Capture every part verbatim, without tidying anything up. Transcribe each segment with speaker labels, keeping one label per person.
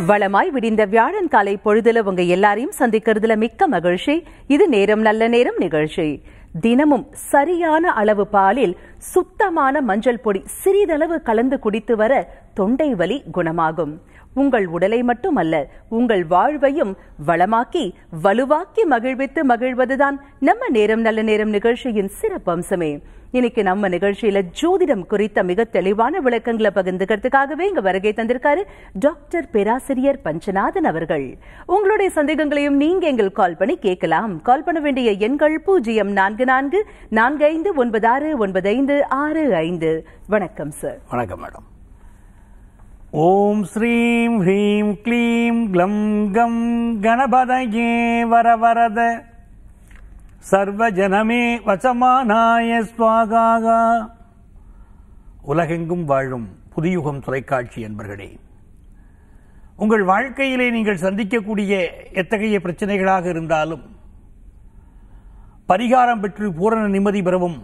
Speaker 1: வளமாய் விடிந்த வியாழன் காலை பொழுதுல உங்க எல்லாரையும் சந்திக்கிறதுல மிக்க மகிழ்ச்சி. இது நேரம் நல்ல நேரம் நிகழ்ச்சி. தினமும் சரியான அளவு பாலில் சுத்தமான மஞ்சள் பொடி சிறிதளவு கலந்து குடித்து வர தொண்டை வலி குணமாகும். உங்கள் உடலை மட்டுமல்ல, உங்கள் வாழ்வையும் வளமாக்கி வலுவாக்கி மகிழ்வித்து மகிழ்வதுதான் நம்ம நேரம் நல்ல நேரம் நிகழ்ச்சியின் சிறப்பம்சமே. இன்னைக்கு நம்ம நிகழ்ச்சியில ஜோதிடம் குறித்த மிக தெளிவான விளக்கங்களை பகிர்ந்துக்கிறதுக்காகவே இங்க வருகை தந்திருக்காரு டாக்டர் பேராசிரியர் பஞ்சநாதன் அவர்கள். உங்களுடைய சந்தேகங்களையும் நீங்க எங்கள் கால் பண்ணி கேட்கலாம். கால் பண்ண வேண்டிய எண்கள் பூஜ்ஜியம் நான்கு நான்கு நான்கு ஐந்து ஒன்பது ஆறு ஒன்பது ஐந்து ஆறு ஐந்து. வணக்கம் சார்.
Speaker 2: வணக்கம் மேடம். ஓம் ஸ்ரீம் ஹ்ரீம் க்ளீம் க்ளம் கம் கணபதயே வரவரத சர்வஜனமே வசமானாய ஸ்வாகா. உலகெங்கும் வாழும் புதியுகம் தொலைக்காட்சி என்பர்களே, உங்கள் வாழ்க்கையிலே நீங்கள் சந்திக்கக்கூடிய எத்தகைய பிரச்சனைகளாக இருந்தாலும் பரிகாரம் பெற்று பூரண நிம்மதி பெறவும்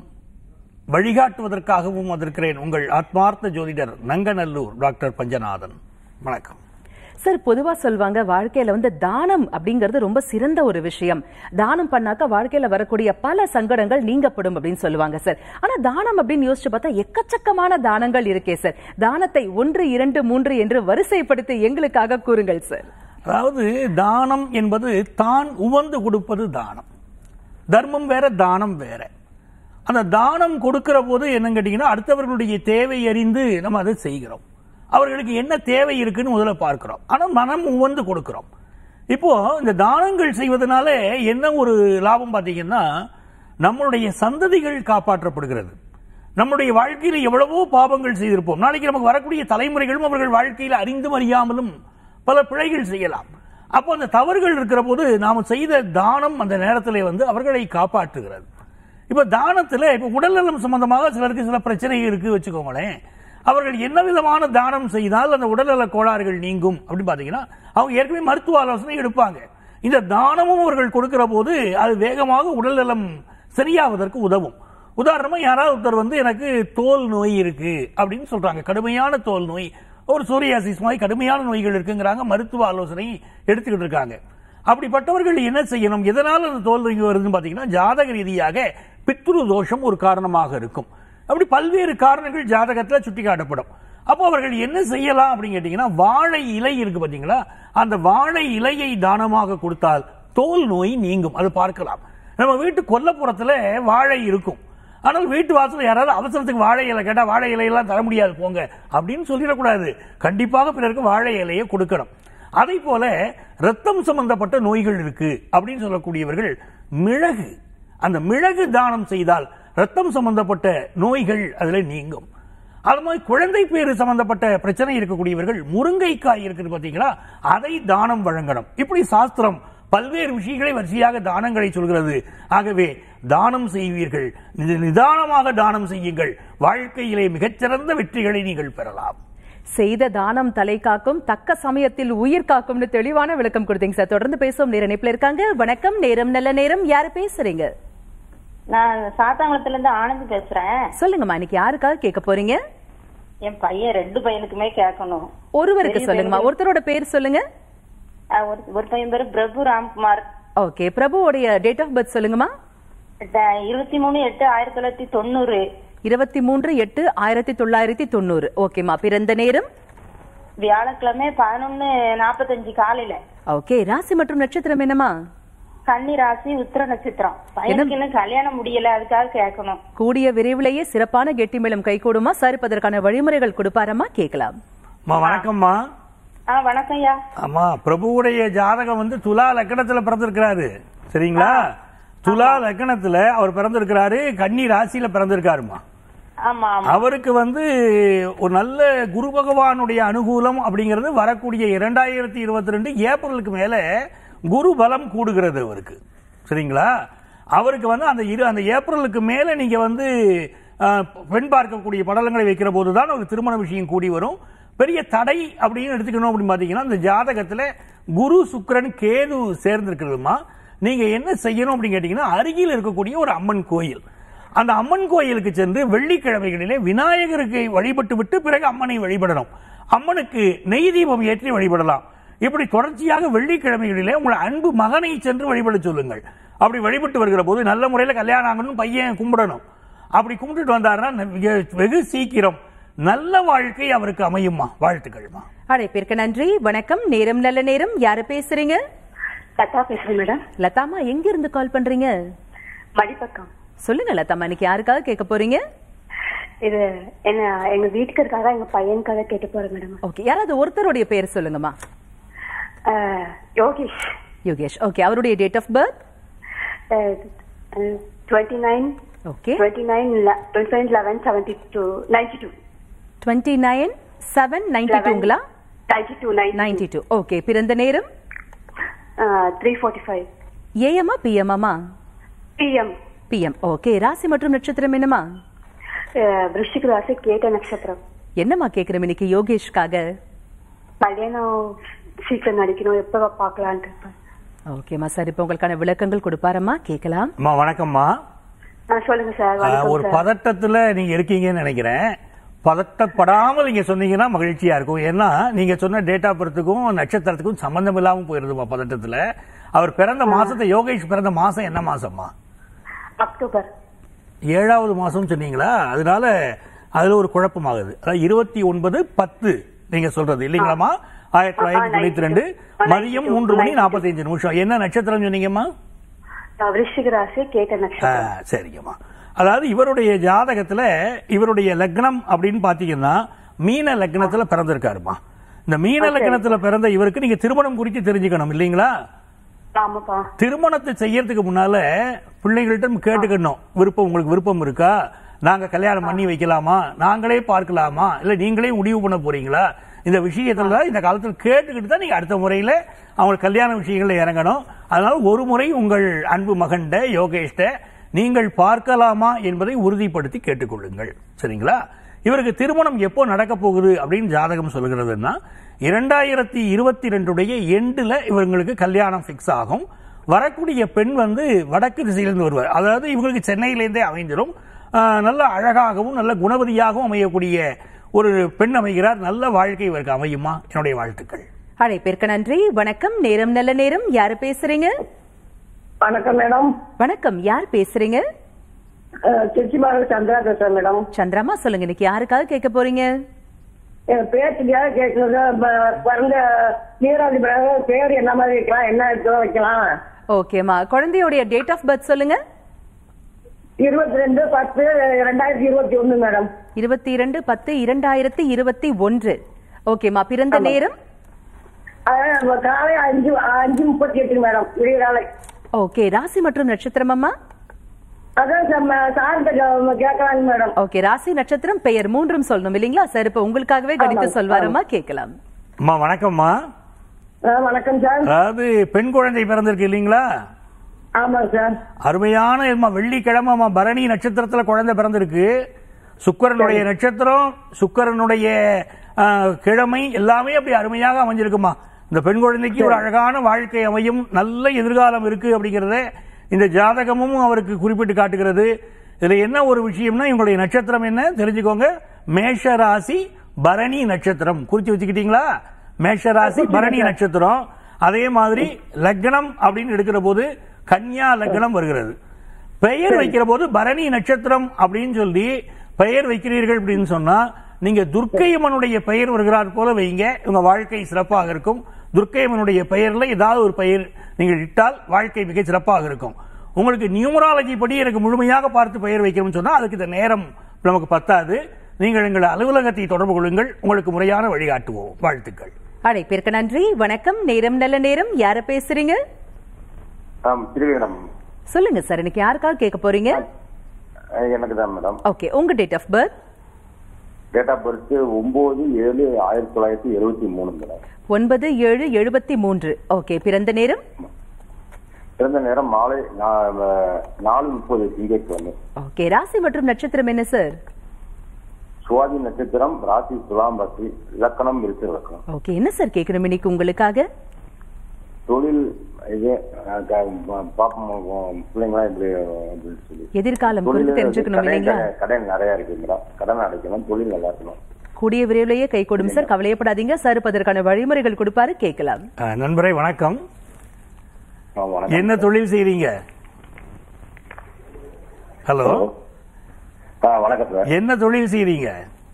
Speaker 2: வழிகாட்டுவதற்காகவும் வந்திருக்கிறேன் உங்கள் ஆத்மார்த்த ஜோதிடர் நங்கநல்லூர் டாக்டர் பஞ்சநாதன். வணக்கம்
Speaker 1: சார். பொதுவா சொல்வாங்க, வாழ்க்கையில வந்து தானம் அப்படிங்கிறது ரொம்ப சிறந்த ஒரு விஷயம். தானம் பண்ணாக்க வாழ்க்கையில வரக்கூடிய பல சங்கடங்கள் நீங்கப்படும் அப்படின்னு சொல்லுவாங்க சார். ஆனா தானம் அப்படின்னு யோசிச்சு பார்த்தா எக்கச்சக்கமான தானங்கள் இருக்கே சார். தானத்தை ஒன்று இரண்டு மூன்று என்று வரிசைப்படுத்தி எங்களுக்காக கூறுங்கள் சார்.
Speaker 2: அதாவது தானம் என்பது தான் உவந்து கொடுப்பது தானம். தர்மம் வேற, தானம் வேற. அந்த தானம் கொடுக்கிற போது என்னன்னு கேட்டீங்கன்னா, அடுத்தவர்களுடைய தேவை அறிந்து நம்ம அதை செய்கிறோம். அவர்களுக்கு என்ன தேவை இருக்குன்னு முதல்ல பார்க்கிறோம். ஆனால் மனம் உவந்து கொடுக்கிறோம். இப்போ இந்த தானங்கள் செய்வதனால என்ன ஒரு லாபம் பார்த்தீங்கன்னா, நம்மளுடைய சந்ததிகள் காப்பாற்றப்படுகிறது. நம்முடைய வாழ்க்கையில எவ்வளவோ பாவங்கள் செய்திருப்போம். நாளைக்கு நமக்கு வரக்கூடிய தலைமுறைகளும் அவர்கள் வாழ்க்கையில் அறிந்தும் அறியாமலும் பல பிழைகள் செய்யலாம். அப்போ அந்த தவறுகள் இருக்கிற போது நாம் செய்த தானம் அந்த நேரத்தில் வந்து அவர்களை காப்பாற்றுகிறது. இப்ப தானத்துல இப்ப உடல்நலம் சம்பந்தமாக சிலருக்கு சில பிரச்சனை இருக்கு வச்சுக்கோங்களேன். அவர்கள் என்ன விதமான தானம் செய்தால் அந்த உடல்நல கோளாறுகள் நீங்கும் அப்படின்னு பாத்தீங்கன்னா, அவங்க ஏற்கனவே மருத்துவ ஆலோசனை எடுப்பாங்க. இந்த தானமும் அவர்கள் கொடுக்கிற போது அது வேகமாக உடல்நலம் சரியாவதற்கு உதவும். உதாரணமா யாராவது ஒருத்தர் வந்து எனக்கு தோல் நோய் இருக்கு அப்படின்னு சொல்றாங்க, கடுமையான தோல் நோய், ஒரு சோரியாசிஸ் மாதிரி கடுமையான நோய்கள் இருக்குங்கிறாங்க, மருத்துவ ஆலோசனை எடுத்துக்கிட்டு இருக்காங்க. அப்படிப்பட்டவர்கள் என்ன செய்யணும்? எதனால அந்த தோல் நோய் வருதுன்னு பாத்தீங்கன்னா, ஜாதக ரீதியாக பித்ரு தோஷம் ஒரு காரணமாக இருக்கும். அப்படி பல்வேறு காரணங்கள் ஜாதகத்தில் சுட்டி காட்டப்படும். அப்போ அவர்கள் என்ன செய்யலாம் அப்படின்னு கேட்டீங்கன்னா, வாழை இலை இருக்கு பாத்தீங்களா, அந்த வாழை இலையை தானமாக கொடுத்தால் தோல் நோய் நீங்கும். அது பார்க்கலாம். நம்ம வீட்டு கொல்லப்புறத்துல வாழை இருக்கும், ஆனால் வீட்டு வாசல் யாராவது அவசரத்துக்கு வாழை இலை கேட்டா வாழை இலையெல்லாம் தர முடியாது போங்க அப்படின்னு சொல்லிடக்கூடாது. கண்டிப்பாக பிறருக்கு வாழை இலையை கொடுக்கணும். அதே போல ரத்தம் சம்பந்தப்பட்ட நோய்கள் இருக்கு அப்படின்னு சொல்லக்கூடியவர்கள் மிளகு, அந்த மிளகு தானம் செய்தால் ரத்தம் சம்பந்தப்பட்ட நோய்கள் அதுல நீங்கும். அது மாதிரி குழந்தை பேரு சம்பந்தப்பட்ட பிரச்சனை இருக்கக்கூடியவர்கள் முருங்கைக்காய் இருக்குது பாத்தீங்களா, அதை தானம் வழங்கணும். இப்படி சாஸ்திரம் பல்வேறு விஷயங்களை வரிசையாக தானங்களை சொல்கிறது. ஆகவே தானம் செய்வீர்கள், நிதானமாக தானம் செய்யுங்கள், வாழ்க்கையிலே மிகச்சிறந்த வெற்றிகளை நீங்கள் பெறலாம்.
Speaker 1: செய்த தானம் தலை காக்கும், தக்க சமயத்தில் உயிர் காக்கும்னு தெளிவான விளக்கம் கொடுத்தீங்க சார். தொடர்ந்து பேசுவோம். நேர இணைப்புல இருக்காங்க. வணக்கம், நேரம் நல்ல நேரம். யாரு பேசுறீங்க?
Speaker 3: நான் சாத்தாங்குளத்துல இருந்து ஆனந்த் பேசுறேன்.
Speaker 1: சொல்லுங்கம்மா, இன்னைக்கு யாருக்காக கேட்க போறீங்க?
Speaker 3: என் பையன் ரெண்டு பையனுக்குமே கேட்கணும்.
Speaker 1: ஒருவருக்கு சொல்லுங்கம்மா. ஒருத்தரோட பேர் சொல்லுங்க.
Speaker 3: ஒரு பையன் பேரு பிரபு ராம்குமார்.
Speaker 1: ஓகே, பிரபுவோடைய டேட் ஆஃப் பர்த் சொல்லுங்கம்மா.
Speaker 3: இருபத்தி மூணு எட்டு ஆயிரத்தி தொள்ளாயிரத்தி தொண்ணூறு.
Speaker 1: இருபத்தி மூன்று எட்டு ஆயிரத்தி தொள்ளாயிரத்தி தொண்ணூறு. ஓகேமா. பிறந்த நேரம்
Speaker 3: வியாழக்கிழமை பதினொன்னு நாப்பத்தஞ்சு காலையில.
Speaker 1: ஓகே. ராசி மற்றும் நட்சத்திரம் என்னமா?
Speaker 3: கன்னி ராசி, உத்திர நட்சத்திரம். பையனுக்கு இன்னும் கல்யாணம் முடியல, அதுக்காக கேட்கணும்.
Speaker 1: கூடிய விரைவிலேயே சிறப்பான கெட்டி மேளம் கை கூடுமா? சரிப்பதற்கான வழிமுறைகள் கொடுப்பாரம்மா, கேட்கலாம்.
Speaker 2: வணக்கம்மா.
Speaker 3: வணக்கம் ஐயா.
Speaker 2: ஆமா, பிரபுவுடைய ஜாதகம் வந்து துலா லக்னத்துல பிறந்திருக்கிறாரு, சரிங்களா? துலா லக்னத்துல அவர் பிறந்திருக்கிறாரு, கன்னி ராசியில பிறந்திருக்காருமா. அவருக்கு வந்து ஒரு நல்ல குரு பகவானுடைய அனுகூலம் அப்படிங்கிறது வரக்கூடிய இரண்டாயிரத்தி இருபத்தி ரெண்டு ஏப்ரலுக்கு மேல குரு பலம் கூடுகிறது அவருக்கு, சரிங்களா? அவருக்கு வந்து அந்த இரு அந்த ஏப்ரலுக்கு மேல நீங்க வந்து பெண் பார்க்கக்கூடிய படலங்களை வைக்கிற போதுதான் அவருக்கு திருமண விஷயம் கூடி வரும். பெரிய தடை அப்படின்னு எடுத்துக்கணும் அப்படின்னு பாத்தீங்கன்னா, இந்த ஜாதகத்துல குரு சுக்கிரன் கேது சேர்ந்திருக்கிறதுமா. நீங்க என்ன செய்யணும் அப்படின்னு கேட்டீங்கன்னா, அருகில் இருக்கக்கூடிய ஒரு அம்மன் கோயில், அந்த அம்மன் கோயிலுக்கு சென்று வெள்ளிக்கிழமைகளிலே விநாயகருக்கு வழிபட்டு விட்டு பிறகு அம்மனை வழிபடணும். அம்மனுக்கு நெய் தீபம் ஏற்றி வழிபடலாம். இப்படி தொடர்ச்சியாக வெள்ளிக்கிழமைகளிலே உங்கள் அன்பு மகனை சென்று வழிபட சொல்லுங்கள். அப்படி வழிபட்டு வருகிற போது நல்ல முறையில் கல்யாணம் ஆகணும், பையன் கும்பிடணும். அப்படி கும்பிட்டுட்டு வந்தாருன்னா வெகு சீக்கிரம் நல்ல வாழ்க்கை அவருக்கு அமையுமா. வாழ்த்துக்கள்மா.
Speaker 1: அழைப்பிற்கு நன்றி. வணக்கம். நேரம் நல்ல நேரம். யாரு பேசுறீங்க?
Speaker 3: லதா பேசுறேன் மேடம்.
Speaker 1: லதாமா, எங்க இருந்து கால் பண்றீங்க?
Speaker 3: மடிப்பக்கம்.
Speaker 1: சொல்லுங்க லதாமா, இன்னைக்கு யாருக்காக கேட்க போறீங்க?
Speaker 3: இது என்ன எங்க வீட்டுக்காரக்காக எங்க பையனுக்காக கேட்டு போறேன் மேடம்.
Speaker 1: ஓகே, யாராவது ஒருத்தருடைய பேர் சொல்லுங்கம்மா.
Speaker 3: யோகேஷ்.
Speaker 1: யோகேஷ். ஓகே, அவருடைய date of birth?
Speaker 3: Twenty nine.
Speaker 1: Okay.
Speaker 3: Twenty nine twenty nine eleven seventy two ninety two.
Speaker 1: Twenty nine seven ninety டூங்களா?
Speaker 3: Ninety two
Speaker 1: ninety two. Okay, பிறந்த நேரம்?
Speaker 3: Three forty five.
Speaker 1: ஏஎம்மா பிஎம்மா?
Speaker 3: பிஎம்.
Speaker 1: பிஎம். ஓகே, ராசி மற்றும் நட்சத்திரம் என்னமா?
Speaker 3: விருச்சிக ராசி, கேட்ட நட்சத்திரம்.
Speaker 1: என்னம்மா கேக்குறோம் இன்னைக்கு யோகேஷ்காக?
Speaker 3: கல்யாணம் சீக்கிரம் நடிக்கணும், எப்ப பாக்கலான்னு.
Speaker 1: ஓகேம்மா, சார் இப்ப உங்களுக்கான விளக்கங்கள் கொடுப்பாரம்மா, கேட்கலாம்.
Speaker 2: வணக்கம்மா.
Speaker 3: சொல்லுங்க சார்.
Speaker 2: ஒரு பதட்டத்துல நீங்க இருக்கீங்கன்னு நினைக்கிறேன். பதட்டப்படாமல் நீங்க சொன்னீங்கன்னா மகிழ்ச்சியா இருக்கும். ஏன்னா நீங்க சொன்ன டேட் ஆஃப் பர்த்துக்கும் நட்சத்திரத்துக்கும் சம்பந்தம் இல்லாம போயிருதுமா பதட்டத்துல. அவர் பிறந்த மாசத்தை, யோகேஷ் பிறந்த மாசம் என்ன மாசம்மா?
Speaker 3: அக்டோபர்.
Speaker 2: ஏழாவது மாசம் சொன்னீங்களா, அதனால அதுல ஒரு குழப்பமாகுது. அதாவது இருபத்தி ஒன்பது பத்து நீங்க சொல்றது இல்லீங்களாமா? ஆயிரத்தி தொள்ளாயிரத்தி தொண்ணூத்தி ரெண்டு மதியம் மூன்று மணி நாற்பத்தி அஞ்சு நிமிஷம். என்ன நட்சத்திரம் சொன்னீங்கம்மா?
Speaker 3: விருச்சிக ராசி, கேட்ட நட்சத்திரம்.
Speaker 2: சரிங்கம்மா. அதாவது இவருடைய ஜாதகத்துல இவருடைய லக்னம் அப்படின்னு பாத்தீங்கன்னா மீன லக்னத்துல பிறந்திருக்காருமா. இந்த மீன லக்னத்துல பிறந்த இவருக்கு நீங்க திருமணம் குறித்து தெரிஞ்சுக்கணும் இல்லீங்களா? திருமணத்தை செய்யறதுக்கு முன்னால பிள்ளைகள்ட்ட கேட்டுக்கணும், விருப்பம் உங்களுக்கு விருப்பம் இருக்கா, நாங்க கல்யாணம் பண்ணி வைக்கலாமா, நாங்களே பார்க்கலாமா, இல்ல நீங்களே முடிவு பண்ண போறீங்களா, இந்த விஷயத்துல இந்த காலத்தில் கேட்டுக்கிட்டு தான் நீங்க அடுத்த முறையில அவங்க கல்யாண விஷயங்கள்ல இறங்கணும். அதனால ஒரு முறை உங்கள் அன்பு மகன்ட யோகேஷ்ட நீங்கள் பார்க்கலாமா என்பதை உறுதிப்படுத்தி கேட்டுக்கொள்ளுங்கள். சரிங்களா? இவருக்கு திருமணம் எப்போ நடக்க போகுது அப்படின்னு ஜாதகம் சொல்கிறதுன்னா இரண்டாயிரத்தி இருபத்தி ரெண்டுடைய எண்டுல இவங்களுக்கு கல்யாணம் பிக்ஸ் ஆகும். வரக்கூடிய பெண் வந்து வடக்கு திசையிலிருந்து வருவார். அதாவது இவங்களுக்கு சென்னையிலேருந்தே அமைஞ்சிடும். நல்ல அழகாகவும் நல்ல குணவதியாகவும் அமையக்கூடிய ஒரு பெண் அமைகிறார். நல்ல வாழ்க்கை இவருக்கு அமையுமா. என்னுடைய வாழ்த்துக்கள்.
Speaker 1: அழைப்பிற்கு நன்றி. வணக்கம். நேரம் நல்ல நேரம். யாரு பேசுறீங்க?
Speaker 4: வணக்கம் மேடம்.
Speaker 1: வணக்கம். யார் பேசுறீங்க?
Speaker 4: சந்திரா பேசுறேன் மேடம்.
Speaker 1: சந்திராமா, சொல்லுங்க இன்னைக்கு யாருக்காக கேட்க போறீங்க?
Speaker 4: பேச்சுக்காக கேட்கறது. பிறந்த நீராவி பேர் என்ன மாதிரி வைக்கலாம், என்ன வைக்கலாம்?
Speaker 1: ஓகேமா, குழந்தையோடைய டேட் ஆஃப் பர்த் சொல்லுங்க.
Speaker 4: இருபத்தி ரெண்டு பத்து இரண்டாயிரத்தி இருபத்தி ஒன்னு மேடம்.
Speaker 1: இருபத்தி இரண்டு பத்து இரண்டாயிரத்தி இருபத்தி ஒன்று. ஓகேமா, பிறந்த நேரம்?
Speaker 4: காலை அஞ்சு அஞ்சு முப்பத்தி எட்டு மேடம், விடியகாலை.
Speaker 1: ஓகே, ராசி மற்றும் நட்சத்திரம் அம்மா?
Speaker 4: அதான் கேட்கலாங்க மேடம்.
Speaker 1: ஓகே, ராசி நட்சத்திரம் பெயர் மூன்றும் சொல்லணும் இல்லீங்களா? சார் இப்ப உங்களுக்காகவே கணித்து சொல்வாரம்மா, கேட்கலாம்.
Speaker 2: அம்மா வணக்கம்மா.
Speaker 4: வணக்கம் சார்.
Speaker 2: அதாவது பெண் குழந்தை பிறந்திருக்கு இல்லீங்களா?
Speaker 4: ஆமா சார்.
Speaker 2: அருமையான வெள்ளிக்கிழமை பரணி நட்சத்திரத்துல குழந்தை பிறந்திருக்கு. சுக்கிரனுடைய நட்சத்திரம், சுக்கிரனுடைய கிழமை எல்லாமே அப்படி அருமையாக அமைஞ்சிருக்குமா. இந்த பெண் குழந்தைக்கு ஒரு அழகான வாழ்க்கை அமையும், நல்ல எதிர்காலம் இருக்கு அப்படிங்கறத இந்த ஜாதகமும் அவருக்கு குறிப்பிட்டு காட்டுகிறது. இதுல என்ன ஒரு விஷயம்னா இவங்களுடைய நட்சத்திரம் என்ன தெரிஞ்சுக்கோங்க. மேஷ ராசி பரணி நட்சத்திரம். குறிச்சு வச்சுக்கிட்டீங்களா? மேஷ ராசி பரணி நட்சத்திரம். அதே மாதிரி லக்னம் அப்படின்னு எடுக்கிற போது கன்யா லக்னம் வருகிறது. பெயர் வைக்கிற போது பரணி நட்சத்திரம் அப்படின்னு சொல்லி பெயர் வைக்கிறீர்கள் அப்படின்னு சொன்னா நீங்க துர்க்கையம்மனுடைய பெயர் வருகிறார் போல வைங்க, உங்க வாழ்க்கை சிறப்பாக இருக்கும். துர்க்கையம்மனுடைய பெயர்ல ஏதாவது ஒரு பெயர் நீங்கள் இட்டால் வாழ்க்கை மிக சிறப்பாக இருக்கும். உங்களுக்கு நியூமராலஜி படி எனக்கு முழுமையாக பார்த்து பெயர் வைக்கணும்னு சொன்னா அதுக்கு இந்த நேரம் நமக்கு பத்தாது. நீங்கள் எங்கள் அலுவலகத்தை தொடர்பு கொள்ளுங்கள், உங்களுக்கு முறையான வழிகாட்டுவோம். வாழ்த்துக்கள்.
Speaker 1: அழைப்பிற்கு நன்றி. வணக்கம். நேரம் நல்ல நேரம். யார பேசுறீங்க? சொல்லுங்க சார், இன்னைக்கு யாருக்காக கேட்க போறீங்க?
Speaker 4: எனக்கு தான் மேடம்.
Speaker 1: ஓகே, உங்க date of birth?
Speaker 4: Date of birth ஒன்பது ஏழு ஆயிரத்தி தொள்ளாயிரத்தி எழுபத்தி மூணு மேடம்.
Speaker 1: ஒன்பது ஏழு எழுபத்தி மூன்று. ஓகே, பிறந்த நேரம்?
Speaker 4: பிறந்த நேரம் மாலை நாலு முப்பது திங்கட்கிழமை.
Speaker 1: ஓகே, ராசி மற்றும் நட்சத்திரம் என்ன சார்?
Speaker 4: சுவாதி நட்சத்திரம், ராசி துலாம் ராசி, இலக்கணம் இருக்கு இலக்கணம்.
Speaker 1: ஓகே, என்ன சார் கேட்கணும் இன்னைக்கு உங்களுக்காக?
Speaker 4: தொழில் பிள்ளைங்களா இப்படி
Speaker 1: எதிர்காலம் குறித்து தெரிஞ்சுக்கணும் இல்லைங்களா?
Speaker 4: கடன் நிறைய இருக்கு மேடம், கடன் அடைக்கணும், தொழில் நல்லா இருக்கணும்.
Speaker 1: கூடிய விரைவிலேயே கை கொடும் சார், கவலையப்படாதீங்க. சார் அதற்கான வழிமுறைகள் கொடுப்பாரு, கேட்கலாம்.
Speaker 2: நண்பரே வணக்கம்.
Speaker 4: ஆ, வணக்கம்.
Speaker 2: என்ன தொழில் செய்றீங்க? ஹலோ,
Speaker 4: ஆ, வணக்கம் சார்.
Speaker 2: என்ன தொழில் செய்றீங்க?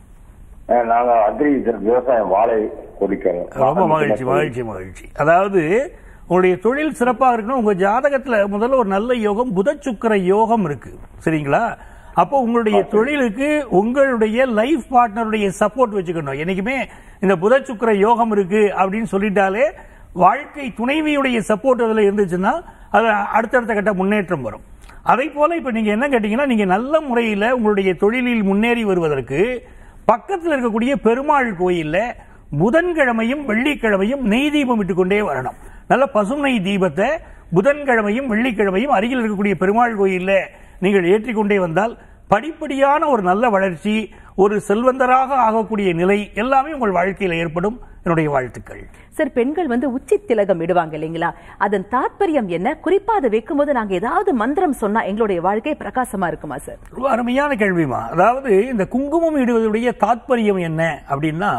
Speaker 4: ஆ, நாங்க அக்ரி விவசாயம் வாழை கொடிக்கிறோம்.
Speaker 2: ரொம்ப மகிழ்ச்சி மகிழ்ச்சி மகிழ்ச்சி. அதாவது உங்களுடைய தொழில் சிறப்பாக இருக்கணும். உங்க ஜாதகத்துல முதல்ல ஒரு நல்ல யோகம், புத சுக்கிர யோகம் இருக்கு, சரிங்களா? அப்போ உங்களுடைய தொழிலுக்கு உங்களுடைய லைஃப் பார்ட்னருடைய சப்போர்ட் வச்சுக்கணும். என்னைக்குமே இந்த புத சுக்கிர யோகம் இருக்கு அப்படின்னு சொல்லிட்டாலே வாழ்க்கை துணைவியுடைய சப்போர்ட் அதுல இருந்துச்சுன்னா அது அடுத்தடுத்த கட்ட முன்னேற்றம் வரும். அதை போல இப்ப நீங்க என்ன கேட்டீங்கன்னா, நீங்க நல்ல முறையில் உங்களுடைய தொழிலில் முன்னேறி வருவதற்கு பக்கத்தில் இருக்கக்கூடிய பெருமாள் கோயில்ல புதன்கிழமையும் வெள்ளிக்கிழமையும் நெய் தீபம் விட்டுக் கொண்டே வரணும். நல்ல பசும் நெய் தீபத்தை புதன்கிழமையும் வெள்ளிக்கிழமையும் அருகில் இருக்கக்கூடிய பெருமாள் கோயில்ல நீங்கள் ஏற்றிக்கொண்டே வந்தால் படிப்படியான ஒரு நல்ல வளர்ச்சி, ஒரு செல்வந்தராக ஆகக்கூடிய நிலை எல்லாமே உங்கள் வாழ்க்கையில் ஏற்படும். என்னுடைய வாழ்த்துக்கள்.
Speaker 1: சார், பெண்கள் வந்து உச்சி திலகம் இடுவாங்க இல்லைங்களா, அதன் தாற்பயம் என்ன? குறிப்பா அதை வைக்கும் போது நாங்க ஏதாவது மந்திரம் சொன்னா எங்களுடைய வாழ்க்கை பிரகாசமா இருக்குமா சார்?
Speaker 2: ரொம்ப அருமையான கேள்விமா. அதாவது இந்த குங்குமம் இடுவதுடைய தாற்பயம் என்ன அப்படின்னா,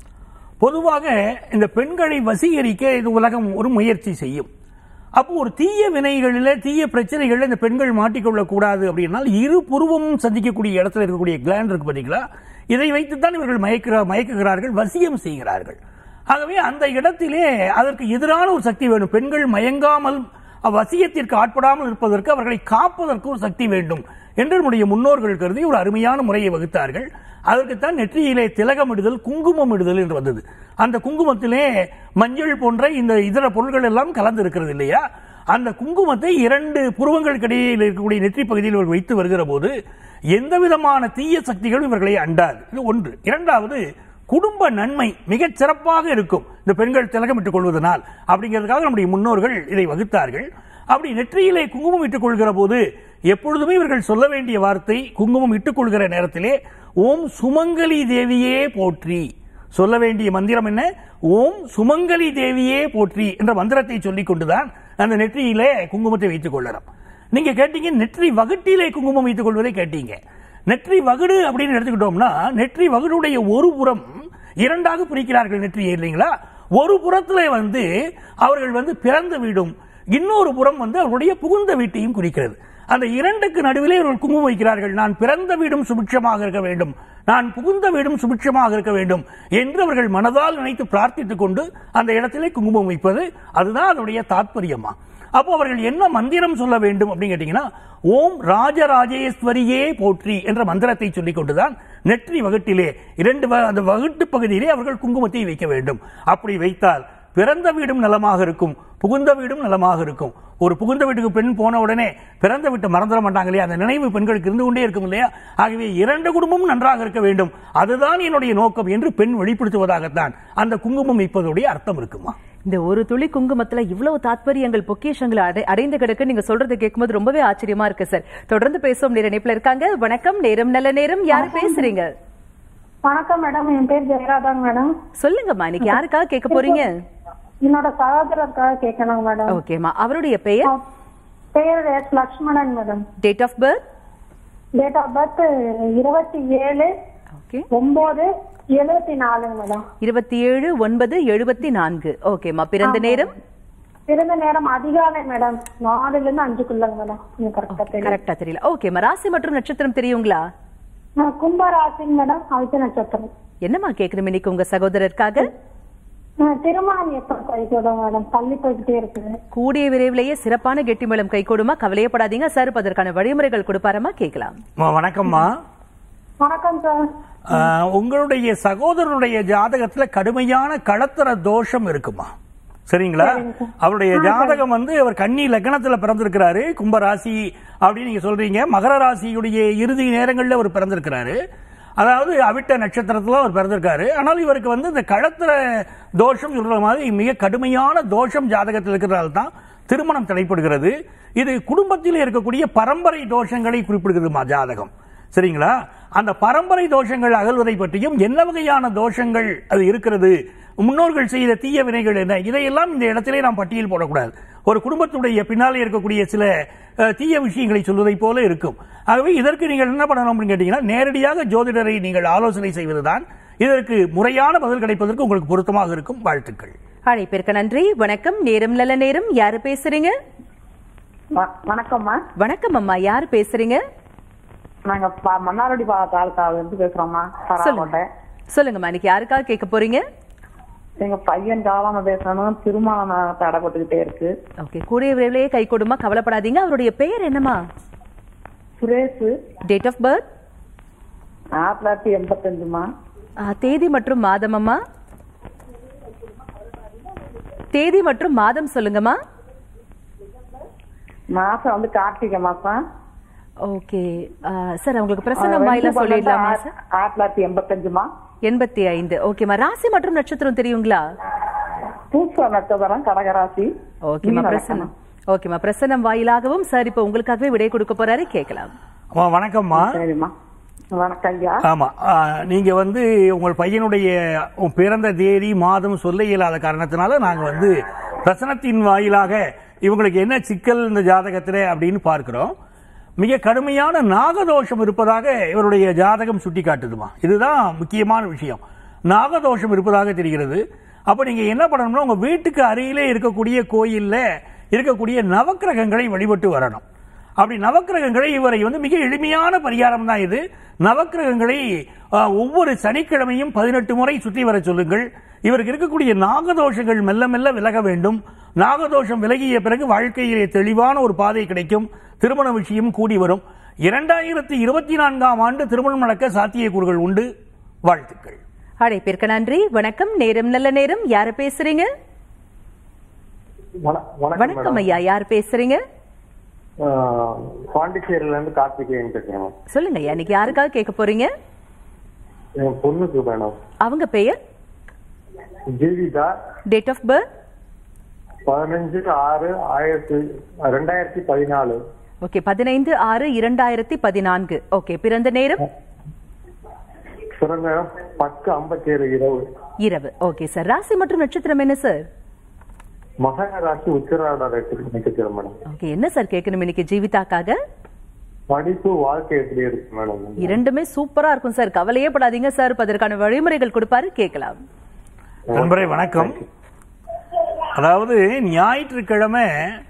Speaker 2: பொதுவாக இந்த பெண்களை வசீகரிக்க இது உலகம் ஒரு முயற்சி செய்யும். அப்போ ஒரு தீய வினைகளில் தீய பிரச்சனைகளில் இந்த பெண்கள் மாட்டிக்கொள்ளக் கூடாது அப்படின்னா இரு புருவமும் சந்திக்கக்கூடிய இடத்துல இருக்கக்கூடிய கிளாண்ட் இருக்கு பார்த்தீங்களா, இதை வைத்துத்தான் இவர்கள் மயக்கிற மயக்குகிறார்கள், வசியம் செய்கிறார்கள். ஆகவே அந்த இடத்திலே அதற்கு எதிரான ஒரு சக்தி வேணும். பெண்கள் மயங்காமல் வசியத்திற்கு ஆட்படாமல் இருப்பதற்கு அவர்களை காப்பதற்கு ஒரு சக்தி வேண்டும் என்று நம்முடைய முன்னோர்கள் கருதி ஒரு அருமையான முறையை வகுத்தார்கள். அதற்குத்தான் நெற்றியிலே திலகமிடுதல், குங்குமம் இடுதல் என்று வந்தது. அந்த குங்குமத்திலே மஞ்சள் போன்ற இந்த இதர பொருட்கள் எல்லாம் கலந்து இருக்கிறது இல்லையா, அந்த குங்குமத்தை இரண்டு புருவங்களுக்கு இடையில் இருக்கக்கூடிய நெற்றி பகுதியில் இவர்கள் வைத்து வருகிற போது எந்த விதமான தீய சக்திகளும் இவர்களை அண்டாது. இது ஒன்று. இரண்டாவது, குடும்ப நன்மை மிகச் சிறப்பாக இருக்கும் இந்த பெண்கள் திலகமிட்டுக் கொள்வதனால். அப்படிங்கிறதுக்காக நம்முடைய முன்னோர்கள் இதை வகுத்தார்கள். அப்படி நெற்றியிலே குங்குமம் இட்டுக் கொள்கிற போது எப்பொழுதுமே இவர்கள் சொல்ல வேண்டிய வார்த்தை, குங்குமம் இட்டுக் கொள்கிற நேரத்திலே ஓம் சுமங்கலி தேவியே போற்றி. சொல்ல வேண்டிய மந்திரம் என்ன? ஓம் சுமங்கலி தேவியே போற்றி என்ற மந்திரத்தை சொல்லிக் கொண்டுதான் அந்த நெற்றியிலே குங்குமத்தை வைத்துக் கொள்ளலாம். நீங்க கேட்டீங்க நெற்றி வகுட்டிலே குங்குமம் வைத்துக் கொள்வதை கேட்டீங்க. நெற்றி வகுடு அப்படின்னு எடுத்துக்கிட்டோம்னா, நெற்றி வகுடுடைய ஒரு புறம் இரண்டாக பிரிக்கிறார்கள் நெற்றியை இல்லைங்களா. ஒரு புறத்திலே வந்து அவர்கள் வந்து பிறந்த வீடும், இன்னொரு புறம் வந்து அவருடைய புகுந்த வீட்டையும் குறிக்கிறது. அந்த இரண்டுக்கு நடுவிலே இவர்கள் குங்குமம் வைக்கிறார்கள். நான் பிறந்த வீடும் சுபிட்சமாக இருக்க வேண்டும், நான் புகுந்த வீடும் சுபிட்சமாக இருக்க வேண்டும் என்று அவர்கள் மனதால் நினைத்து பிரார்த்தித்துக் கொண்டு அந்த இடத்திலே குங்குமம் வைப்பது, அதுதான் அதனுடைய தாற்பயமா. அப்போ அவர்கள் என்ன மந்திரம் சொல்ல வேண்டும் அப்படின்னு கேட்டீங்கன்னா, ஓம் ராஜராஜேஸ்வரியே போற்றி என்ற மந்திரத்தை சொல்லிக் கொண்டுதான் நெற்றி வகுட்டிலே இரண்டு அந்த வகுட்டு பகுதியிலே அவர்கள் குங்குமத்தை வைக்க வேண்டும். அப்படி வைத்தால் பிறந்த வீடும் நலமாக இருக்கும், புகுந்த வீடும் நலமாக இருக்கும். ஒரு புகுந்த வீட்டுக்கு பெண் போன உடனே பிறந்த வீட்டை மறந்துட மாட்டாங்க இல்லையா, அந்த நினைவு பெண்களுக்கு இருந்து கொண்டே இருக்கும் இல்லையா. ஆகவே இரண்டு குடும்பமும் நன்றாக இருக்க வேண்டும், அதுதான் என்னுடைய நோக்கம் என்று பெண் வெளிப்படுத்துவதாகத்தான் அந்த குங்குமம் வைப்பதுடைய அர்த்தம் இருக்குமா.
Speaker 1: இந்த ஒரு துளி குங்குமத்துல இவ்வளவு தாத்பரியங்கள், பொக்கிஷங்கள் அடைந்து கிடக்கு. நீங்க சொல்றது கேட்கும்போது ரொம்பவே ஆச்சரியமா இருக்கு சார். தொடர்ந்து பேசுவோம். நேர இணைப்புல இருக்காங்க. வணக்கம், நேரம் நல்ல நேரம். யாரு பேசுறீங்க?
Speaker 5: வணக்கம் மேடம், என் பேர் ஜெயராதாங்க மேடம்.
Speaker 1: சொல்லுங்கம்மா, இன்னைக்கு யாருக்காக கேட்க போறீங்க?
Speaker 5: என்னோட சகோதரருக்காக கேட்கணும் மேடம்.
Speaker 1: ஓகேமா, அவருடைய பெயர்?
Speaker 5: பெயர் S Lakshmanan madam.
Speaker 1: Date of birth?
Speaker 5: Date of birth இருபத்தி ஏழு ஒன்பது எழுபத்தி நாலு மேடம்.
Speaker 1: இருபத்தி ஏழு ஒன்பது எழுபத்தி நான்கு. ஓகேமா, பிறந்த நேரம்?
Speaker 5: பிறந்த நேரம் அதிகாலை மேடம், நாலுல இருந்து அஞ்சுக்குள்ளங்க மேடம்.
Speaker 1: கரெக்டா தெரியல. ஓகேமா, ராசி மற்றும் நட்சத்திரம் தெரியுங்களா?
Speaker 5: கும்ப ராசி மேடம், அவிட்ட நட்சத்திரம்.
Speaker 1: என்னமா கேக்குறோம் இன்னைக்கு உங்க சகோதரருக்காக?
Speaker 5: திருமணம் எப்ப கைகூடும் மேடம்? தள்ளி போய்கிட்டே இருக்கு.
Speaker 1: கூடிய விரைவிலேயே சிறப்பான கெட்டி மேளம் கைகூடுமா, கவலையப்படாதீங்க. சார் அதற்கான வழிமுறைகள் கொடுப்பாரமா, கேட்கலாம்.
Speaker 2: வணக்கம்மா.
Speaker 5: வணக்கம் சார்.
Speaker 2: உங்களுடைய சகோதரனுடைய ஜாதகத்துல கடுமையான களத்திர தோஷம் இருக்குமா, சரிங்களா? அவருடைய ஜாதகம் வந்து அவர் கன்னி லக்னத்துல பிறந்திருக்கிறாரு, கும்பராசி அப்படின்னு நீங்க சொல்றீங்க. மகர ராசியுடைய இறுதி நேரங்களில் அவர் பிறந்திருக்கிறாரு, அதாவது அவிட்ட நட்சத்திரத்துல அவர் பிறந்திருக்காரு. ஆனால் இவருக்கு வந்து இந்த களத்திர தோஷம் சொல்ற மாதிரி மிக கடுமையான தோஷம் ஜாதகத்தில் இருக்கிறதால தான் திருமணம் தடைப்படுகிறது. இது குடும்பத்தில் இருக்கக்கூடிய பரம்பரை தோஷங்களை குறிப்பிடுகிறதுமா ஜாதகம், சரிங்களா? அந்த பரம்பரை தோஷங்கள் அகல்வதை பற்றியும் என்ன வகையான தோஷங்கள் அது இருக்கிறது, முன்னோர்கள் செய்த தீய வினைகள் என்ன, இதையெல்லாம் இந்த இடத்திலே நாம் பட்டியல் போடக்கூடாது. ஒரு குடும்பத்துடைய பின்னாலே இருக்கக்கூடிய சில தீய விஷயங்களை சொல்வதை போல இருக்கும். ஆகவே இதற்கு நீங்கள் என்ன பண்ணணும் அப்படின்னு கேட்டீங்கன்னா, நேரடியாக ஜோதிடரை நீங்கள் ஆலோசனை செய்வதுதான் இதற்கு முறையான பதில் கிடைப்பதற்கு உங்களுக்கு பொருத்தமாக இருக்கும். வாழ்த்துக்கள்.
Speaker 1: அழைப்பிற்கு நன்றி. வணக்கம். நேரம் நல்ல நேரம். யாரு பேசுறீங்க?
Speaker 5: வணக்கம்மா.
Speaker 1: வணக்கம் அம்மா. யாரு பேசுறீங்க?
Speaker 5: நாங்க மன்னார்குடி தாலுகாவில இருந்து பேசுறோம்மா.
Speaker 1: சொல்லுங்கம்மா, இன்னைக்கு யாருக்காக கேட்க போறீங்க?
Speaker 5: எங்க பையன் காலாம பேசணும், திருமணம் தடைப்பட்டுக்கிட்டே இருக்கு.
Speaker 1: ஓகே, கூடிய விரைவிலேயே கை கொடுமா, கவலைப்படாதீங்க. அவருடைய பெயர் என்னம்மா?
Speaker 5: சுரேஷ்.
Speaker 1: Date of birth?
Speaker 5: ஆயிரத்தி தொள்ளாயிரத்தி எண்பத்தி அஞ்சுமா.
Speaker 1: தேதி மற்றும் மாதம் அம்மா? தேதி மற்றும் மாதம் சொல்லுங்கம்மா.
Speaker 5: மாசம் வந்து கார்த்திகை மாசம்.
Speaker 1: ஓகே சார், உங்களுக்கு பிரசன்னம் வாயில சொல்லிடலாமா சார்?
Speaker 5: ஆயிரத்தி தொள்ளாயிரத்தி எண்பத்தி அஞ்சுமா.
Speaker 1: எண்பத்தி ஐந்து. ஓகேமா. ராசி மற்றும் நட்சத்திரம் தெரியுங்களா?
Speaker 5: பூச நட்சத்திரம், கடகராசி.
Speaker 1: ஓகேமா, பிரசன்னம். ஓகேமா, பிரசன்னம் வாயிலாகவும் சார் இப்ப உங்களுக்காகவே விடை கொடுக்க போறாரு, கேட்கலாம்.
Speaker 2: வணக்கம்மா.
Speaker 5: சரிம்மா. வணக்கம் ஐயா.
Speaker 2: ஆமா, நீங்க வந்து உங்கள் பையனுடைய பிறந்த தேதி மாதம் சொல்ல இயலாத காரணத்தினால நாங்க வந்து பிரசனத்தின் வாயிலாக இவங்களுக்கு என்ன சிக்கல் இந்த ஜாதகத்திலே அப்படின்னு பார்க்கிறோம். மிக கடுமையான நாகதோஷம் இருப்பதாக இவருடைய ஜாதகம் சுட்டி காட்டுதுமா. இதுதான் முக்கியமான விஷயம். நாகதோஷம் இருப்பதாக தெரிகிறது. அப்ப நீங்க என்ன பண்ணணும்னா, உங்க வீட்டுக்கு அருகிலே இருக்கக்கூடிய கோயில்ல இருக்கக்கூடிய நவக்கிரகங்களை வழிபட்டு வரணும். அப்படி நவக்கிரகங்களை இவரை வந்து மிக எளிமையான பரிகாரம் தான் இது. நவக்கிரகங்களை ஒவ்வொரு சனிக்கிழமையும் பதினெட்டு முறை சுற்றி வர சொல்லுங்கள். இவருக்கு இருக்கக்கூடிய நாகதோஷங்கள் மெல்ல மெல்ல விலக வேண்டும். நாகதோஷம் விலகிய பிறகு வாழ்க்கையிலே தெளிவான ஒரு பாதை கிடைக்கும். திருமண விஷயம் கூடி வரும். இரண்டாயிரத்தி இருபத்தி நான்காம் ஆண்டு திருமணம் நடக்க சாத்தியக்கூறுகள் உண்டு. வாழ்த்துக்கள்.
Speaker 1: அழைப்பிற்கு நன்றி. வணக்கம். நேரம் நல்ல நேரம். யாரு பேசுறீங்க? வணக்கம் ஐயா. யார் பேசுறீங்க?
Speaker 6: பாண்டிச்சேரியில இருந்து கார்த்திகேயன் பேசுறேன்.
Speaker 1: சொல்லுங்க ஐயா, இன்னைக்கு யாருக்காக கேட்க போறீங்க?
Speaker 6: என் பொண்ணுக்கு வேணும்.
Speaker 1: அவங்க பெயர்?
Speaker 6: ஜீவிதா.
Speaker 1: Date of birth?
Speaker 6: பதினஞ்சு ஆறு ஆயிரத்தி ரெண்டாயிரத்தி பதினாலு.
Speaker 1: ஓகே, பதினைந்து ஆறு இரண்டாயிரத்தி பதினான்கு. ஓகே, பிறந்த நேரம்?
Speaker 6: பிறந்த பத்து ஐம்பத்தி ஏழு இரவு.
Speaker 1: இரவு. Okay sir. ராசி மற்றும் நட்சத்திரம் என்ன சார்?
Speaker 6: மகர ராசி, உத்திராட நட்சத்திரம் மேடம்.
Speaker 1: ஓகே, என்ன சார் கேட்கணும் இன்னைக்கு ஜீவிதாக்காக?
Speaker 6: படிப்பு, வாழ்க்கை எப்படி இருக்கு மேடம்?
Speaker 1: இரண்டுமே சூப்பரா இருக்கும் சார், கவலையே படாதீங்க சார். அதற்கான வழிமுறைகள் கொடுப்பாரு, கேட்கலாம்.
Speaker 2: நண்பரே வணக்கம். அதாவது ஞாயிற்றுக்கிழமை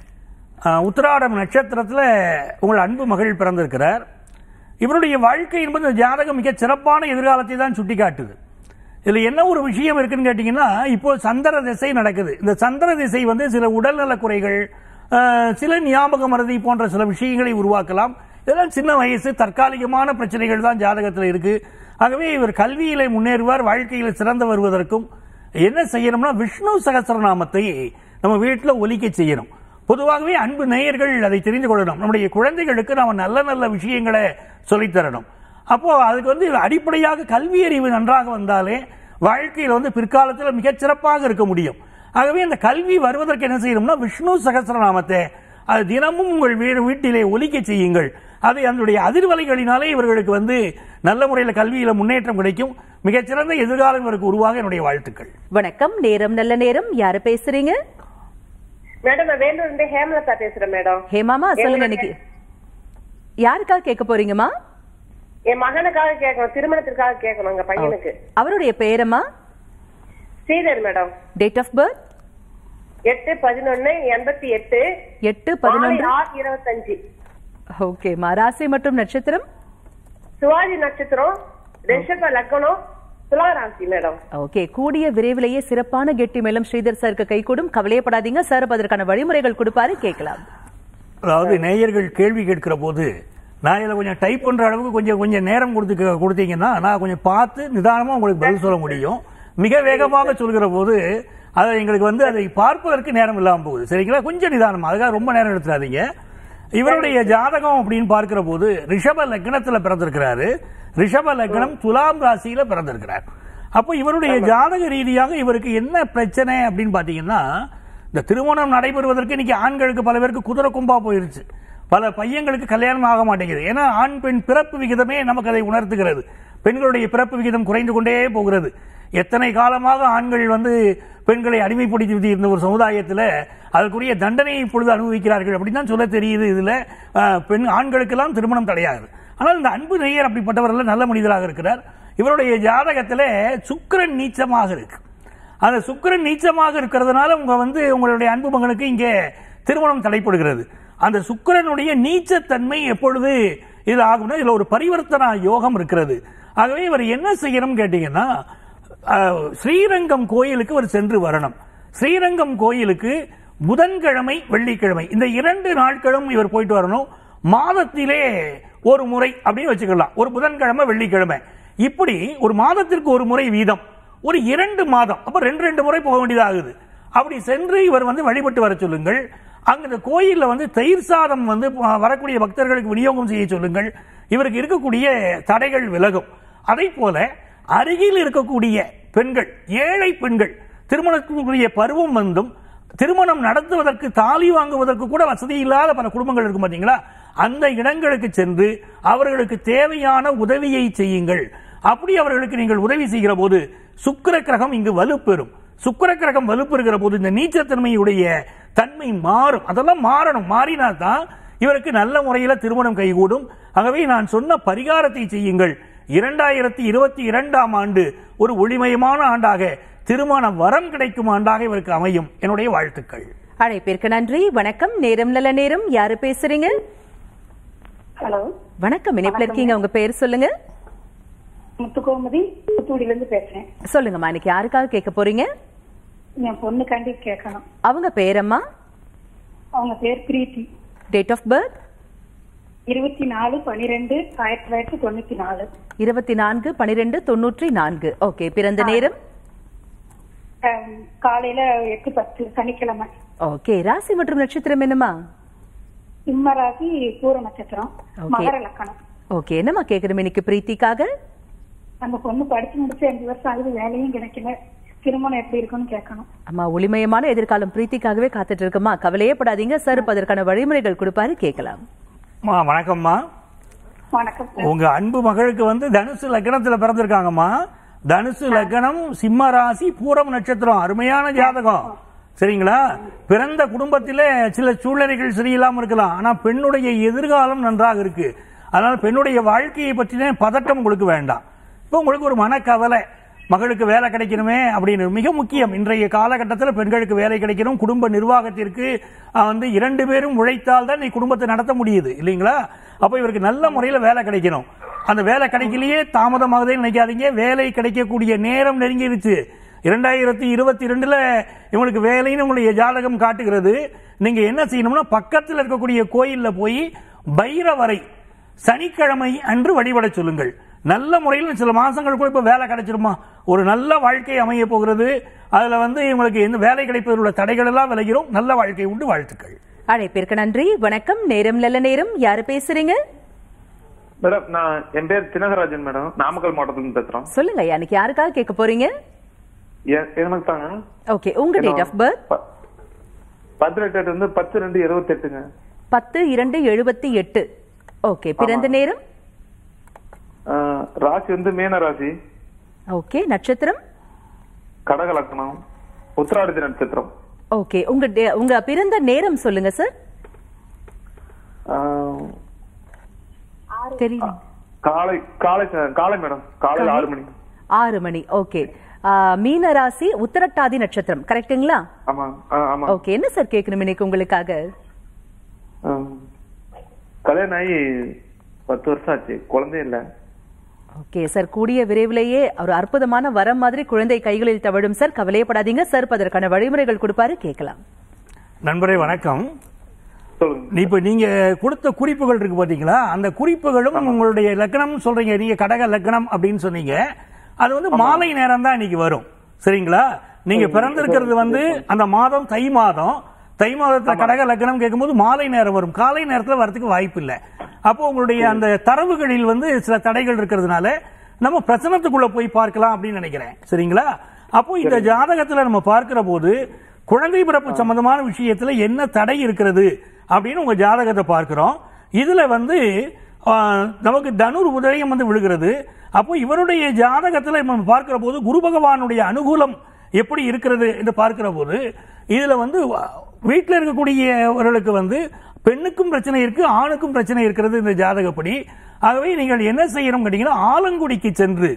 Speaker 2: உத்திராடம் நட்சத்திரத்துல உங்கள் அன்பு மகள் பிறந்திருக்கிறார். இவருடைய வாழ்க்கை என்பது ஜாதகம் மிக சிறப்பான எதிர்காலத்தை தான் சுட்டி காட்டுது. இதுல என்ன ஒரு விஷயம் இருக்குன்னு கேட்டீங்கன்னா, இப்போ சந்திர திசை நடக்குது. இந்த சந்திர திசை வந்து சில உடல்நல குறைகள், சில ஞாபக மறதி போன்ற சில விஷயங்களை உருவாக்கலாம். இதெல்லாம் சின்ன வயசு தற்காலிகமான பிரச்சனைகள் தான் ஜாதகத்தில் இருக்கு. ஆகவே இவர் கல்வியிலே முன்னேறுவார். வாழ்க்கையில் சிறந்து வருவதற்கும் என்ன செய்யணும்னா, விஷ்ணு சகஸ்ரநாமத்தை நம்ம வீட்டில் ஒலிக்க செய்யணும். பொதுவாகவே அன்பு நேயர்கள் அதை தெரிந்து கொள்ளணும். நம்முடைய குழந்தைகளுக்கு நாம நல்ல நல்ல விஷயங்களை சொல்லித்தரணும். அப்போ அதுக்கு வந்து அடிப்படையாக கல்வி அறிவு நன்றாக வந்தாலே வாழ்க்கையில் வந்து பிற்காலத்தில் மிகச்சிறப்பாக இருக்க முடியும். ஆகவே அந்த கல்வி வருவதற்கு என்ன செய்யணும்னா, விஷ்ணு சகஸ்ரநாமத்தை அது தினமும் உங்கள் வீடு வீட்டிலே ஒலிக்க செய்யுங்கள். அதை அதனுடைய அதிர்வலைகளினாலே இவர்களுக்கு வந்து நல்ல முறையில் கல்வியில முன்னேற்றம் கிடைக்கும். மிகச்சிறந்த எதிர்காலம் இவருக்கு உருவாக என்னுடைய வாழ்த்துக்கள்.
Speaker 1: வணக்கம். நேரம் நல்ல நேரம். யாரு பேசுறீங்க?
Speaker 7: மேடம், நான் வேலூர்ல இருந்து ஹேமலதா பேசுறேன் மேடம்.
Speaker 1: ஹேமாமா, சொல்லுங்க. இன்னைக்கு யாருக்காக கேட்க போறீங்கம்மா?
Speaker 7: என் மகனுக்காக கேட்கணும், திருமணத்திற்காக கேட்கணும். எங்க பையனுக்கு.
Speaker 1: அவருடைய பெயரம்மா?
Speaker 7: Sridhar madam.
Speaker 1: Date of birth?
Speaker 7: எட்டு பதினொன்னு எண்பத்தி எட்டு.
Speaker 1: எட்டு பதினொன்று
Speaker 7: இருபத்தஞ்சு.
Speaker 1: ஓகேமா. ராசி மற்றும் நட்சத்திரம்?
Speaker 7: சுவாதி நட்சத்திரம், ரிஷப லக்னம், துலா ராசி மேடம்.
Speaker 1: ஓகே, கூடிய விரைவிலேயே சிறப்பான கெட்டி மேலும் ஸ்ரீதர் சாருக்கு கை கூடும். கவலையப்படாதீங்க சார், அதற்கான வழிமுறைகள் கொடுப்பாரு, கேட்கலாம்.
Speaker 2: அதாவது நேயர்கள் கேள்வி கேட்கிற போது நான் இதில் கொஞ்சம் டைப் பண்ற அளவுக்கு கொஞ்சம் கொஞ்சம் நேரம் கொடுத்து கொடுத்தீங்கன்னா நான் கொஞ்சம் பார்த்து நிதானமா உங்களுக்கு பதில் சொல்ல முடியும். மிக வேகமாக சொல்கிற போது அதை எங்களுக்கு வந்து அதை பார்ப்பதற்கு நேரம் இல்லாமல் போகுது. சரிங்களா? கொஞ்சம் நிதானமா, அதுக்காக ரொம்ப நேரம் எடுத்துறாதீங்க. இவருடைய ஜாதகம் அப்படின்னு பார்க்கிற போது ரிஷப லக்னத்துல பிறந்திருக்கிறாரு. ரிஷப லக்னம் துலாம் ராசியில பிறந்திருக்கிறார். அப்போ இவருடைய ஜாதக ரீதியாக இவருக்கு என்ன பிரச்சனை அப்படின்னு பாத்தீங்கன்னா, இந்த திருமணம் நடைபெறுவதற்கு இன்னைக்கு ஆண்களுக்கு பல பேருக்கு குதிரை கும்பா போயிருச்சு. பல பையங்களுக்கு கல்யாணம் ஆக மாட்டேங்குது. ஏன்னா ஆண் பெண் பிறப்பு விகிதமே நமக்கு அதை உணர்த்துகிறது. பெண்களுடைய பிறப்பு விகிதம் குறைந்து கொண்டே போகிறது. எத்தனை காலமாக ஆண்கள் வந்து பெண்களை அடிமைப்படுத்தி இருந்த ஒரு சமுதாயத்தில் அதற்குரிய தண்டனையை இப்பொழுது அனுபவிக்கிறார்கள் அப்படின்னு தான் சொல்ல தெரியுது. இதுல பெண் ஆண்களுக்கெல்லாம் திருமணம் தடையாகுது. ஆனால் இந்த அன்பு நேயர் அப்படிப்பட்டவர்கள் நல்ல மனிதராக இருக்கிறார். இவருடைய ஜாதகத்துல சுக்கிரன் நீச்சமாக இருக்கு. அந்த சுக்கிரன் நீச்சமாக இருக்கிறதுனால உங்க வந்து உங்களுடைய அன்பு மகனுக்கு இங்கே திருமணம் தடைப்படுகிறது. அந்த சுக்கிரனுடைய நீச்சத்தன்மை எப்பொழுது இது ஆகும்னா இதுல ஒரு பரிவர்த்தனா யோகம் இருக்கிறது. ஆகவே இவர் என்ன செய்யணும் கேட்டீங்கன்னா, ஸ்ரீரங்கம் கோயிலுக்கு அவர் சென்று வரணும். ஸ்ரீரங்கம் கோயிலுக்கு புதன்கிழமை வெள்ளிக்கிழமை இந்த இரண்டு நாட்களும் இவர் போயிட்டு வரணும். மாதத்திலே ஒரு முறை அப்படின்னு வச்சுக்கலாம், ஒரு புதன்கிழமை வெள்ளிக்கிழமை, இப்படி ஒரு மாதத்திற்கு ஒரு முறை வீதம், ஒரு இரண்டு மாதம், அப்ப ரெண்டு ரெண்டு முறை போக வேண்டியதாகுது. அப்படி சென்று இவர் வந்து வழிபட்டு வர சொல்லுங்கள். அங்க இந்த கோயில்ல வந்து தயிர் சாதம் வந்து வரக்கூடிய பக்தர்களுக்கு விநியோகம் செய்ய சொல்லுங்கள். இவருக்கு இருக்கக்கூடிய தடைகள் விலகும். அதே போல அருகில் இருக்கக்கூடிய பெண்கள், ஏழை பெண்கள், திருமணத்துக்குரிய பருவம் வந்தும் திருமணம் நடத்துவதற்கு தாலி வாங்குவதற்கு கூட வசதி இல்லாத பல குடும்பங்கள் இருக்கும் பாத்தீங்களா, அந்த இடங்களுக்கு சென்று அவர்களுக்கு தேவையான உதவியை செய்யுங்கள். அப்படி அவர்களுக்கு நீங்கள் உதவி செய்கிற போது சுக்கிர கிரகம் இங்கு வலுப்பெறும். சுக்கிர கிரகம் வலுப்பெறுகிற போது இந்த நீச்சத்தன்மையுடைய தன்மை மாறும். அதெல்லாம் மாறணும். மாறினால்தான் இவருக்கு நல்ல முறையில் திருமணம் கைகூடும். ஆகவே நான் சொன்ன பரிகாரத்தை செய்யுங்கள். இரண்டாயிரத்தி இருபத்தி இரண்டாம் ஆண்டு ஒரு ஒளிமயமான ஆண்டாக, திருமண வரம் கிடைக்கும் ஆண்டாக இவருக்கு அமையும். என்னுடைய வாழ்த்துக்கள்.
Speaker 1: அழைப்பிற்கு நன்றி. வணக்கம். நேரம் நல்ல நேரம். யாரு பேசுறீங்க?
Speaker 5: ஹலோ,
Speaker 1: வணக்கம். இணைப்பில் இருக்கீங்க, உங்க பேர் சொல்லுங்க.
Speaker 5: முத்துகோமதி, தூத்துக்குடியில இருந்து பேசுறேன்.
Speaker 1: சொல்லுங்கம்மா, இன்னைக்கு யாருக்காக கேட்க போறீங்க?
Speaker 5: என் பொண்ணுக்காண்டி கேட்கணும்.
Speaker 1: அவங்க பேரம்மா?
Speaker 5: அவங்க பேர் பிரீத்தி.
Speaker 1: Date of birth?
Speaker 5: இருபத்தி நாலு பனிரெண்டு ஆயிரத்தி தொள்ளாயிரத்தி தொண்ணூத்தி நாலு.
Speaker 1: இருபத்தி நான்கு பனிரெண்டு தொண்ணூற்றி நான்கு. ஓகே. பிறந்த நேரம்?
Speaker 5: காலையில எட்டு பத்து, சனிக்கிழமை.
Speaker 1: ஓகே. ராசி மற்றும் நட்சத்திரம் என்னமா?
Speaker 5: சிம்ம ராசி, பூர நட்சத்திரம், மகர லக்கணம்.
Speaker 1: ஓகே. என்னமா கேக்குறோம் இன்னைக்கு பிரீத்திக்காக?
Speaker 5: அந்த பொண்ணு படிச்சு முடிச்சு அஞ்சு வருஷம் ஆகுது, வேலையும் கிடைக்கல, திருமணம் எப்படி இருக்குன்னு கேட்கணும்.
Speaker 1: அம்மா, ஒளிமயமான எதிர்காலம் பிரீத்திக்காகவே காத்துட்டு இருக்குமா, கவலையே படாதீங்க. சார் அதற்கான வழிமுறைகள் கொடுப்பாரு, கேட்கலாம்.
Speaker 2: வணக்கம்மா.
Speaker 5: வணக்கம்.
Speaker 2: உங்க அன்பு மகளுக்கு வந்து தனுசு லக்னத்துல பிறந்திருக்காங்கம்மா. தனுசு லக்னம், சிம்ம ராசி, பூரம் நட்சத்திரம். அருமையான ஜாதகம். சரிங்களா? பிறந்த குடும்பத்திலே சில சூழ்நிலைகள் சரியில்லாம இருக்கலாம், ஆனா பெண்ணுடைய எதிர்காலம் நன்றாக இருக்கு. அதனால பெண்ணுடைய வாழ்க்கையை பற்றின பதட்டம் உங்களுக்கு வேண்டாம். இப்போ உங்களுக்கு ஒரு மனக்கவலை, மகளுக்கு வேலை கிடைக்கணுமே அப்படின்னு. மிக முக்கியம், இன்றைய காலகட்டத்தில் பெண்களுக்கு வேலை கிடைக்கணும். குடும்ப நிர்வாகத்திற்கு வந்து இரண்டு பேரும் உழைத்தால் தான் நீ குடும்பத்தை நடத்த முடியுது இல்லைங்களா? அப்ப இவருக்கு நல்ல முறையில் வேலை கிடைக்கணும். அந்த வேலை கிடைக்கலையே, தாமதமாகதே நினைக்காதீங்க. வேலை கிடைக்கக்கூடிய நேரம் நெருங்கிருச்சு. இரண்டாயிரத்தி இருபத்தி ரெண்டுல இவங்களுக்கு வேலைன்னு உங்களுடைய ஜாதகம் காட்டுகிறது. நீங்க என்ன செய்யணும்னா, பக்கத்தில் இருக்கக்கூடிய கோயில்ல போய் பைரவரை சனிக்கிழமை அன்று வழிபட சொல்லுங்கள். நல்ல முறையில் சில மாசங்களுக்குள்ள இப்ப வேலை கிடைச்சிருமா, ஒரு நல்ல வாழ்க்கை அமைய போகிறது. அதுல வந்து இவங்களுக்கு எந்த வேலை கிடைப்பதில் உள்ள தடைகள் எல்லாம் விலகிறோம். நல்ல வாழ்க்கை உண்டு. வாழ்த்துக்கள்.
Speaker 1: அழைப்பிற்கு நன்றி. வணக்கம். நேரம் நல்ல நேரம். யாரு பேசுறீங்க?
Speaker 8: மேடம், நான் என் பேர் தினகராஜன் மேடம், நாமக்கல் மாவட்டத்துல பேசுறோம்.
Speaker 1: சொல்லுங்க, எனக்கு யாருக்காக கேட்க போறீங்க?
Speaker 8: எனக்கு தாங்க.
Speaker 1: ஓகே. உங்க டேட் ஆஃப் பர்த்?
Speaker 8: பதினெட்டு வந்து பத்து ரெண்டு எழுபத்தி எட்டுங்க.
Speaker 1: பத்து இரண்டு எழுபத்தி எட்டு. ஓகே. பிறந்த நேரம்?
Speaker 8: ராசி வந்து மீன ராசி.
Speaker 1: ஓகே. நட்சத்திரம்?
Speaker 8: கடக லக்னம், உத்திராடி நட்சத்திரம்.
Speaker 1: ஓகே. உங்க உங்க பிறந்த நேரம் சொல்லுங்க சார். தெரியல.
Speaker 8: காலை காலை காலை மேடம், காலை ஆறு மணி.
Speaker 1: ஆறு மணி. ஓகே. மீன ராசி, உத்திரட்டாதி நட்சத்திரம். கரெக்ட்டுங்களா?
Speaker 8: ஆமா ஆமா.
Speaker 1: ஓகே. என்ன சார் கேட்கணும் இன்னைக்கு உங்களுக்காக?
Speaker 8: கல்யாணம் ஆகி பத்து வருஷம் ஆச்சு, குழந்தை இல்ல.
Speaker 1: ஓகே சார், கூடிய விரைவிலேயே ஒரு அற்புதமான வரம் மாதிரி குழந்தை கைகளில் தவழும் சார், கவலையப்படாதீங்க சார். அதற்கான வழிமுறைகள் கொடுப்பாரு, கேட்கலாம்.
Speaker 2: நண்பரே வணக்கம். இப்ப நீங்க கொடுத்த குறிப்புகள் இருக்கு பாத்தீங்களா, அந்த குறிப்புகளும் உங்களுடைய லக்னம் சொல்றீங்க, நீங்க கடக லக்னம் அப்படின்னு சொன்னீங்க. அது வந்து மாலை நேரம் தான் இன்னைக்கு வரும். சரிங்களா? நீங்க பிறந்திருக்கிறது வந்து அந்த மாதம் தை மாதம். தை மாதத்துல கடக லக்னம் கேட்கும்போது மாலை நேரம் வரும், காலை நேரத்தில் வரதுக்கு வாய்ப்பு இல்லை. அப்போ உங்களுடைய அந்த தரவுகளில் வந்து சில தடைகள் இருக்கிறதுனால நம்ம பிரச்சனத்துக்குள்ள போய் பார்க்கலாம் அப்படின்னு நினைக்கிறேன். சரிங்களா? அப்போ இந்த ஜாதகத்துல நம்ம பார்க்கிற போது குழந்தை பிறப்பு சம்பந்தமான விஷயத்துல என்ன தடை இருக்கிறது அப்படின்னு உங்க ஜாதகத்தை பார்க்கிறோம். இதுல வந்து நமக்கு தனுர் உதயம் வந்து விழுகிறது. அப்போ இவருடைய ஜாதகத்துல நம்ம பார்க்கிற போது குரு பகவானுடைய அனுகூலம் எப்படி இருக்கிறது என்று பார்க்கிற போது இதுல வந்து வீட்டில் இருக்கக்கூடியவர்களுக்கு வந்து பெண்ணுக்கும் பிரச்சனை இருக்கு, ஆணுக்கும் பிரச்சனை இருக்கிறது இந்த ஜாதகப்படி. ஆகவே நீங்கள் என்ன செய்யணும் கேட்டீங்கன்னா, ஆலங்குடிக்கு சென்று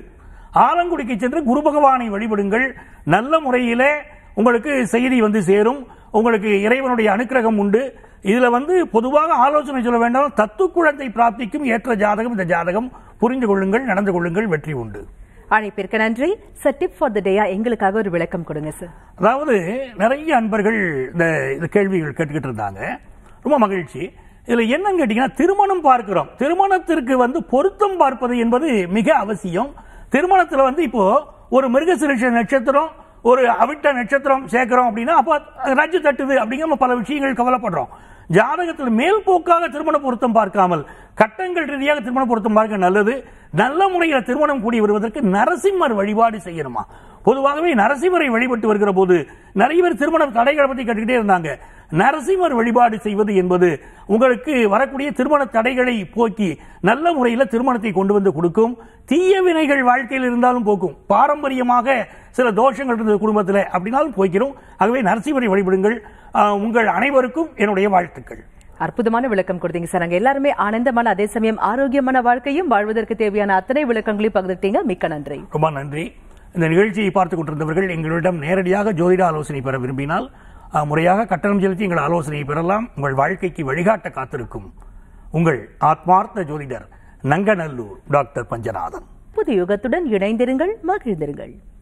Speaker 2: ஆலங்குடிக்கு சென்று குரு பகவானை வழிபடுங்கள். நல்ல முறையிலே உங்களுக்கு செய்தி வந்து சேரும். உங்களுக்கு இறைவனுடைய அனுக்கிரகம் உண்டு. இதுல வந்து பொதுவாக ஆலோசனை சொல்ல வேண்டாம், தத்து குழந்தை பிராப்திக்கும் ஏற்ற ஜாதகம் இந்த ஜாதகம். புரிந்து கொள்ளுங்கள், நடந்து கொள்ளுங்கள், வெற்றி உண்டு.
Speaker 1: அழைப்பிற்கு நன்றி சார். டிப் ஃபார் தி டேயா எங்களுக்காக ஒரு விளக்கம் கொடுங்க சார்.
Speaker 2: அதாவது நிறைய அன்பர்கள் இந்த கேள்விகள் கேட்டுக்கிட்டு இருந்தாங்க, ரொம்ப மகிழ்ச்சி. இதுல என்னன்னு கேட்டீங்கன்னா, திருமணம் பார்க்கிறோம். திருமணத்திற்கு வந்து பொருத்தம் பார்ப்பது என்பது மிக அவசியம். திருமணத்துல வந்து இப்போ ஒரு மிருகசீரிஷ நட்சத்திரம் ஒரு அவிட்ட நட்சத்திரம் சேர்க்கிறோம் அப்படின்னா அப்ப ரஜ்ஜு தட்டுது அப்படிங்கிற பல விஷயங்கள் கவலைப்படுறோம். ஜாதகத்தில் மேல் போக்காக திருமண பொருத்தம் பார்க்காமல் கட்டங்கள் ரீதியாக திருமண பொருத்தம் பார்க்க நல்லது. நல்ல முறையில் திருமணம் கூடி வருவதற்கு நரசிம்மர் வழிபாடு செய்யணுமா. பொதுவாகவே நரசிம்மரை வழிபட்டு வருகிற போது நிறைய பேர் திருமண தடைகளை பற்றி கேட்டுக்கிட்டே இருந்தாங்க. நரசிம்மர் வழிபாடு செய்வது என்பது உங்களுக்கு வரக்கூடிய திருமண தடைகளை போக்கி நல்ல முறையில் திருமணத்தை கொண்டு வந்து கொடுக்கும். தீய வினைகள் வாழ்க்கையில் இருந்தாலும் போக்கும். பாரம்பரியமாக சில தோஷங்கள் இருந்தது குடும்பத்தில் அப்படின்னாலும் போய்க்கிறோம். ஆகவே நரசிம்மரை வழிபடுங்கள். உங்கள் அனைவருக்கும் என்னுடைய வாழ்த்துக்கள்.
Speaker 1: அற்புதமான விளக்கம் கொடுத்தீங்க சார். நாங்க எல்லாருமே ஆனந்தமான அதே சமயம் ஆரோக்கியமான வாழ்க்கையும் வாழ்வதற்கு தேவையான அத்தனை விளக்கங்களையும் பகிர்ந்துட்டீங்க. மிக்க நன்றி.
Speaker 2: ரொம்ப நன்றி. இந்த நிகழ்ச்சியை பார்த்துக் கொண்டிருந்தவர்கள் எங்களிடம் நேரடியாக ஜோதிட ஆலோசனை பெற விரும்பினால் முறையாக கட்டணம் செலுத்தி எங்கள் ஆலோசனையை பெறலாம். உங்கள் வாழ்க்கைக்கு வழிகாட்ட காத்திருக்கும் உங்கள் ஆத்மார்த்த ஜோதிடர் நங்கநல்லூர் டாக்டர் பஞ்சநாதன்.
Speaker 1: புது யுகத்துடன் இணைந்திருங்கள், மகிழ்ந்திருங்கள்.